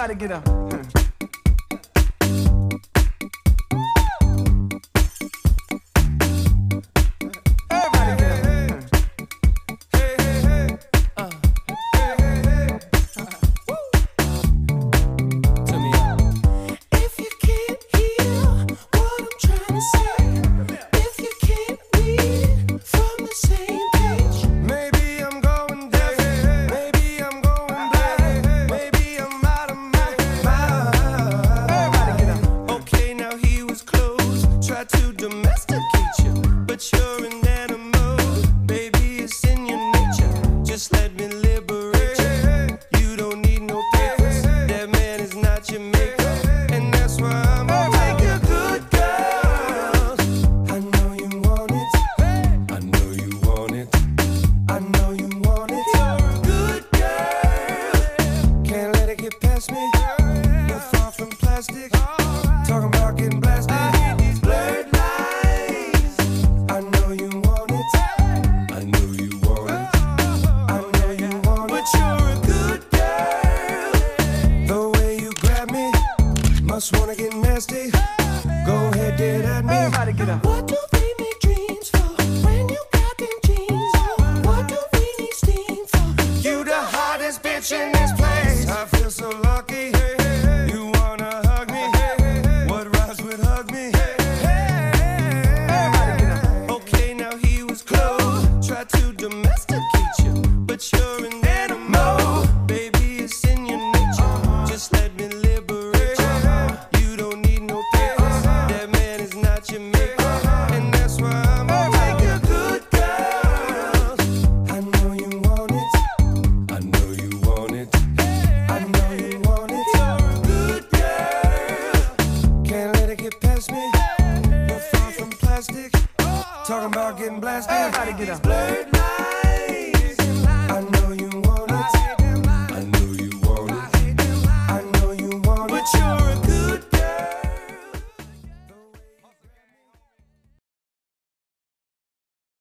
Everybody get up. To domesticate you, but you're an animal, baby, it's in your nature. Just let me liberate you. You don't need no papers. That man is not your maker, and that's why I'm gonna make you good girl. I know you want it. I know you want it. I know you want it. You're a good girl. Can't let it get past me. You're far from plastic. Talking about getting blasted. Must wanna get nasty. Go ahead, get at me. Everybody get up. What do we make dreams for when you got them jeans on? What do we need steam for? You the hottest bitch in this place. I feel so lucky. You wanna hug me? What rhymes with hug me? Everybody get up. Okay, now he was close. Try to domesticate you, but you're an animal, baby, it's in your nature. Just let me liberate. Talking about getting blasted. Everybody get up. Blurred lines.